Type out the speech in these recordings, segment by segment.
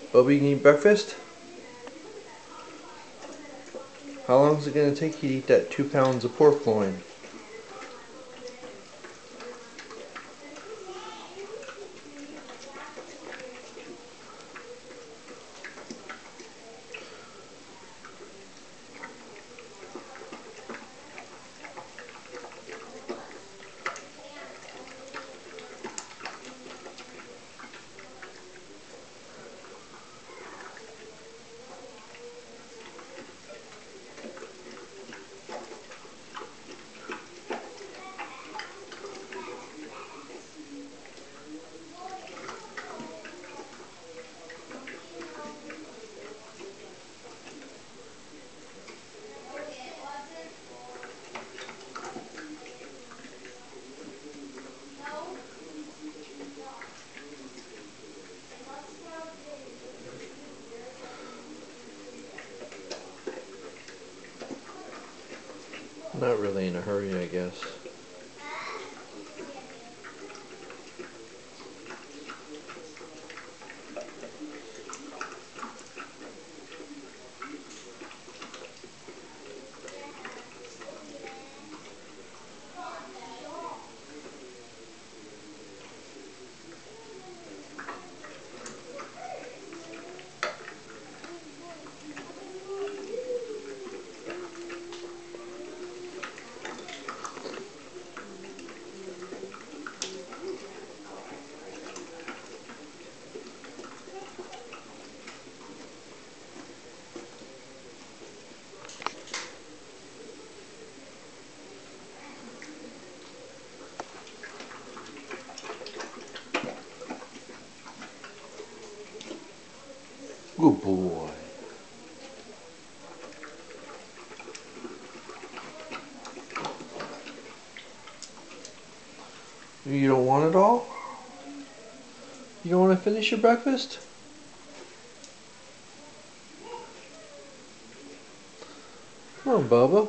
Bubba, you need breakfast? How long is it going to take you to eat that 2 pounds of pork loin? Not really in a hurry, I guess. Good boy. You don't want it all? You don't want to finish your breakfast? Come on, Bubba.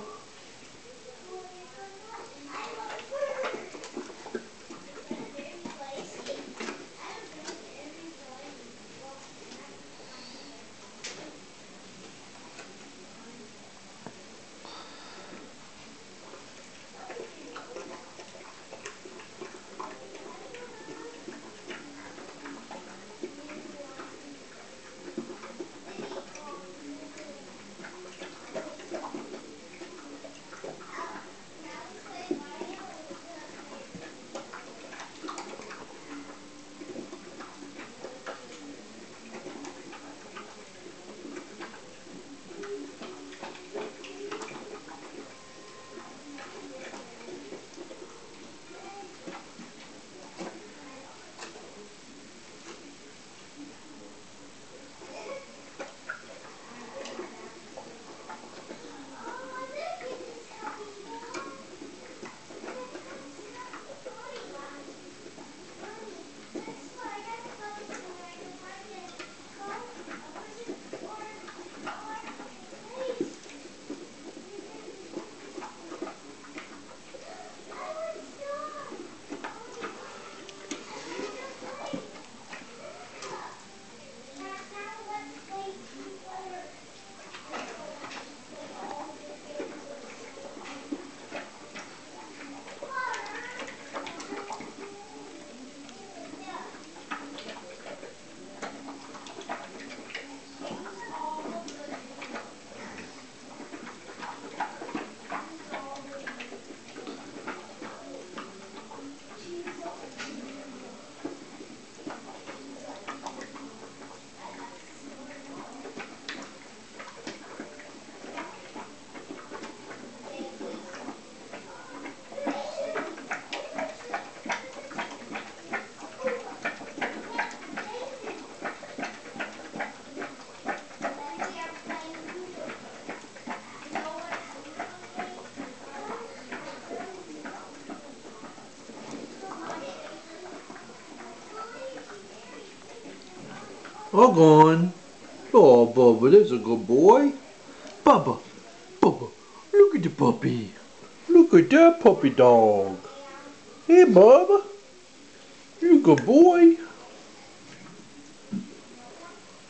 All gone. Oh, Bubba, there's a good boy. Bubba, Bubba, look at the puppy. Look at that puppy dog. Hey, Bubba, you good boy.